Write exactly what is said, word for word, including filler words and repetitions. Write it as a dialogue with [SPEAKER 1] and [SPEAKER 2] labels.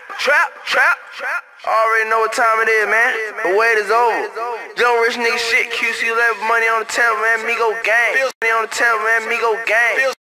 [SPEAKER 1] trap, trap, trap. Already know what time it is, man. The wait is over. Young rich nigga shit, Q C level money on the table, man. Migo gang. Money on the table, man. Migo gang.